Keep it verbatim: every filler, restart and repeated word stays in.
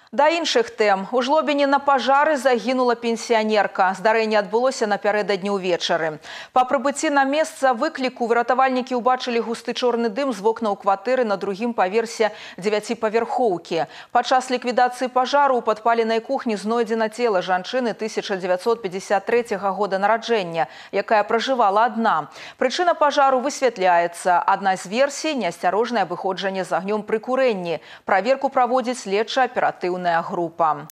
Да іншых тэм. У Жлобіні на пажары загінула пенсіянерка. Здарэнне адбылося напярэдадні ўвечары. Па прыбыцці на месца выкліку выратавальнікі ўбачылі густы чорны дым з вокнаў кватэры на другім паверсе дзевяціпавярхоўкі. Падчас ліквідацыі пажару ў падпаленай кухні знойдзена цела жанчыны тысяча дзевяцьсот пятьдесят трэцяга года нараджэння, якая пражывала адна. Прычына пажару высвятляецца. Адна з версій – неасцярожнае выходжанне з агнём пры курэнні. Праверку праводзіць следча-аператыўная група.